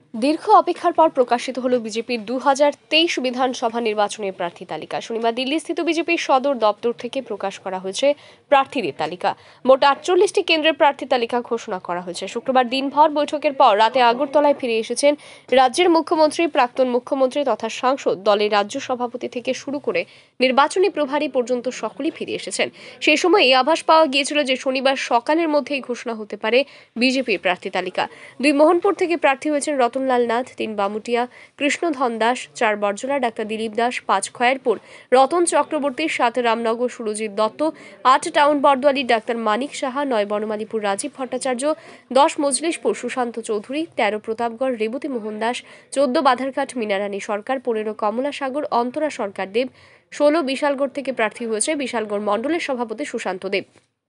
দীর্ঘ অপেক্ষার পর প্রকাশিত হলো বিজেপির 2023 বিধানসভা নির্বাচনের প্রার্থী তালিকা। শনিবার দিল্লিস্থিত বিজেপির সদর দপ্তর থেকে প্রকাশ করা হয়েছে প্রার্থীদের তালিকা। মোট 48টি কেন্দ্রের প্রার্থী তালিকা ঘোষণা করা হয়েছে। শুক্রবার দিনভর বৈঠকের পর রাতে আগরতলায় ফিরে এসেছেন রাজ্যের মুখ্যমন্ত্রী, প্রাক্তন মুখ্যমন্ত্রী তথা সাংসদ, দলের রাজ্য সভাপতি থেকে শুরু করে নির্বাচনী প্রভারী পর্যন্ত সকলেই ফিরে এসেছেন। সেই সময় এই আভাস পাওয়া গিয়েছিল যে শনিবার সকালের মধ্যেই ঘোষণা হতে পারে বিজেপির প্রার্থী তালিকা। 2 মোহনপুর থেকে প্রার্থী হয়েছেন রতনলাল নাথ, 3 বামুটিয়া কৃষ্ণধন দাস, 4 বর্জলা ডাক্তার দিলীপ দাস, 5 খয়েরপুর রতন চক্রবর্তী, 7 রামনগর সুরজিৎ দত্ত, 8 টাউন বর্দোয়ালি ডাক্তার মানিক সাহা, 9 বনমালীপুর রাজীব ভট্টাচার্য, 10 মজলিশপুর সুশান্ত চৌধুরী, 13 প্রতাপগড় রেবতী মোহন দাস, 14 বাধারঘাট মীনারানী সরকার, 15 কমলা সাগর অন্তরা সরকার দেব, 16 বিশালগড় থেকে প্রার্থী হয়েছে বিশালগড় মণ্ডলের সভাপতি সুশান্ত দেব।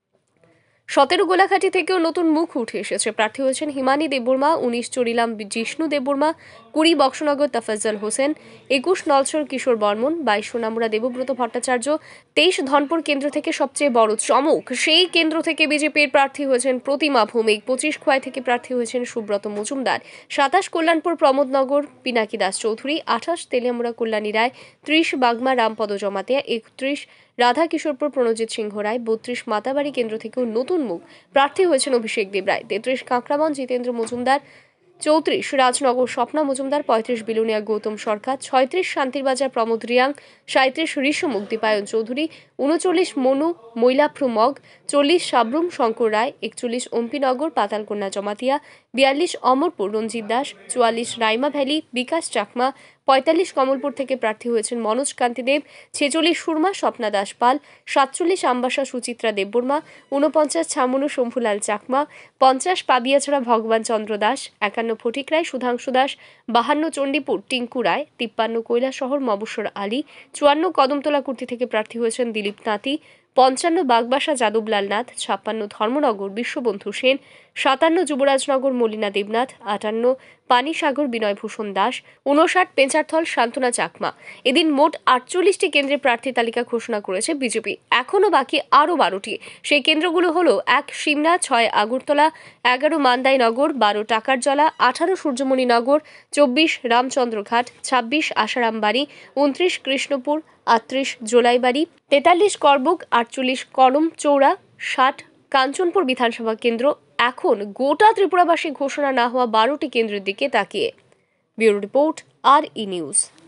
17 গোলাঘাটি থেকেও নতুন মুখ উঠে এসেছে। প্রার্থী হয়েছেন হিমানী দেববর্মা, 19 চরিলাম জিষ্ণু দেববর্মা, 20 বক্সনগর তাফাজ্জল হোসেন, 21 নলছর কিশোর বর্মন, 22 সোনামুড়া দেবব্রত ভট্টাচার্য, 23 ধনপুর কেন্দ্র থেকে সবচেয়ে বড় চমক, সেই কেন্দ্র থেকে বিজেপির প্রার্থী হয়েছেন প্রতিমা ভৌমিক, 25 খোয়াই থেকে প্রার্থী হয়েছেন সুব্রত মজুমদার, 27 কল্যাণপুর প্রমোদনগর পিনাকি দাস চৌধুরী, 28 তেলিয়ামুড়া কল্যাণী রায়, 30 বাগমা রামপদ জমাতিয়া, 31 রাধা কিশোরপুর প্রণজিৎ সিংহ রায়, 32 মাতাবাড়ি কেন্দ্র থেকেও নতুন মুখ প্রার্থী হয়েছেন অভিষেক দেব রায়, 33 কাঁকড়াবন জিতেন্দ্র মজুমদার, 34 রাজনগর স্বপ্না মজুমদার, 35 বিলুনিয়া গৌতম সরকার, 36 শান্তিরবাজার প্রমোদ রিয়াং, 37 ঋষমুখ দীপায়ন চৌধুরী, 39 মনু মৈলাভ্রু মগ, 40 সাবরুম শঙ্কর রায়, 41 অম্পিনগর পাতালকন্যা জমাতিয়া, 42 অমরপুর রঞ্জিত দাস, 44 রাইমা ভ্যালি বিকাশ চাকমা, 45 কমলপুর থেকে প্রার্থী হয়েছেন মনোজ কান্তি দেব, 46 সুরমা স্বপ্না দাস পাল, 47 আমবাসা সুচিত্রা দেববর্মা, 49 ছামনু শম্ভুলাল চাকমা, 50 পাবিয়াছড়া ভগবান চন্দ্র দাস, 51 ফটিক রায় সুধাংশু দাস, 52 চণ্ডীপুর টিঙ্কু রায়, 53 কৈলাসহর মবস্বর আলী, 54 কদমতলা কুর্তি থেকে প্রার্থী হয়েছেন দিলীপ তাঁতি, 55 বাগবাসা যাদবলাল নাথ, 56 ধর্মনগর বিশ্ববন্ধু সেন, 57 যুবরাজনগর মলিনা দেবনাথ, 58 পানিসাগর বিনয়ভূষণ দাস, 59 পেঁচারথল শান্তনা চাকমা। এদিন মোট 48টি কেন্দ্রের প্রার্থী তালিকা ঘোষণা করেছে বিজেপি। এখনও বাকি আরও 12টি। সেই কেন্দ্রগুলো হলো 1 সিমনা, 6 আগরতলা, 11 মান্দাইনগর, 12 টাকারজলা, 18 সূর্যমণিনগর, 24 রামচন্দ্রঘাট, 26 আশারামবাড়ি, 29 কৃষ্ণপুর, 38 জোলাইবাড়ি, 43 করবুক, 48 কলম চৌড়া, 60 কাঞ্চনপুর বিধানসভা কেন্দ্র। এখন গোটা ত্রিপুরাবাসী ঘোষণা না হওয়া 12টি কেন্দ্রের দিকে তাকিয়ে। Bureau report, RE news.